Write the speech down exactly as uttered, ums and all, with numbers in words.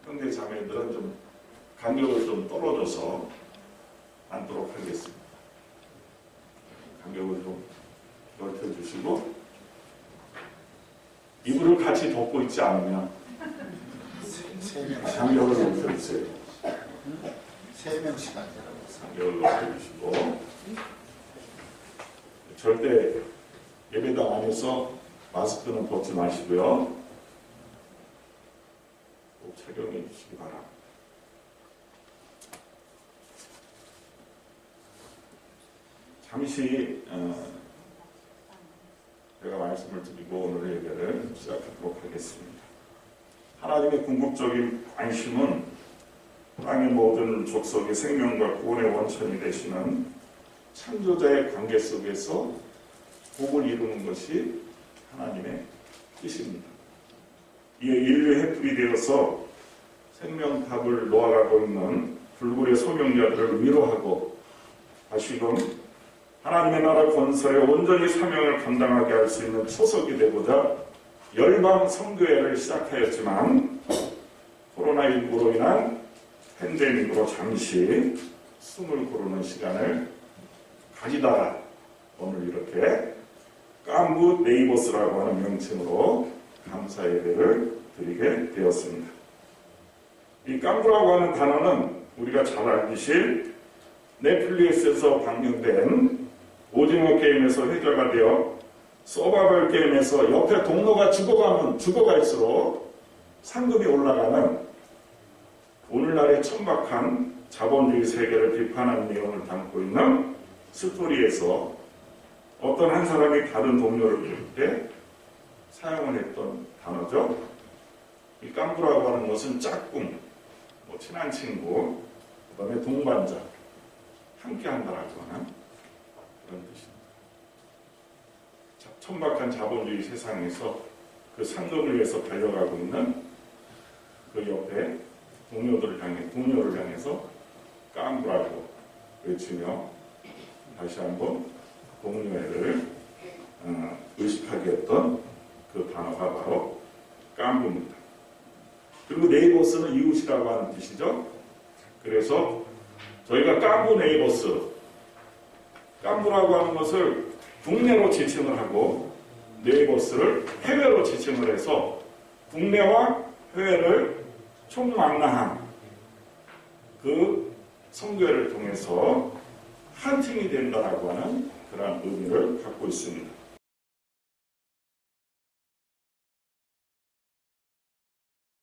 형제 자매들은 좀 간격을 좀 떨어져서 앉도록 하겠습니다. 간격을 좀 넓혀주시고 이불을 같이 덮고 있지 않으면 간격을 넓혀주세요. 세 명씩 앉으라고. 간격을 넓혀주시고 절대 예배당 안에서 마스크는 벗지 마시고요. 꼭 착용해 주시기 바랍니다. 잠시 어, 제가 말씀을 드리고 오늘의 예배를 시작하도록 하겠습니다. 하나님의 궁극적인 관심은 땅의 모든 족속의 생명과 구원의 원천이 되시는 창조자의 관계 속에서 복을 이루는 것이 하나님의 뜻입니다. 이에 인류의 횃불이 되어서 생명탑을 놓아가고 있는 불굴의 소명자들을 위로하고 다시금 하나님의 나라 건설에 온전히 사명을 감당하게 할 수 있는 초석이 되고자 열방 선교회를 시작하였지만 코로나십구로 인한 팬데믹으로 잠시 숨을 고르는 시간을 가지다가 오늘 이렇게 깐부 네이버스라고 하는 명칭으로 감사 예배를 드리게 되었습니다. 이 깐부라고 하는 단어는 우리가 잘 알듯이 넷플릭스에서 방영된 오징어 게임에서 회자가 되어 서바이벌 게임에서 옆에 동료가 죽어가면 죽어갈수록 상급이 올라가는 오늘날의 천박한 자본주의 세계를 비판하는 내용을 담고 있는 스토리에서 어떤 한 사람이 다른 동료를 부를 때 사용을 했던 단어죠. 이 깐부라고 하는 것은 짝꿍, 뭐 친한 친구, 그 다음에 동반자, 함께 한다라고 하는 그런 뜻입니다. 천박한 자본주의 세상에서 그 상급을 위해서 달려가고 있는 그 옆에 동료들을 향해, 동료를 향해서 깐부라고 외치며 다시 한번 동료애를 어, 의식하게 했던 그 단어가 바로 깐부입니다. 그리고 네이버스는 이웃이라고 하는 뜻이죠. 그래서 저희가 깐부 네이버스, 깐부라고 하는 것을 국내로 지칭을 하고 네이버스를 해외로 지칭을 해서 국내와 해외를 총망라한 그 선교회를 통해서 한 팀이 된다라고 하는 그런 의미를 갖고 있습니다.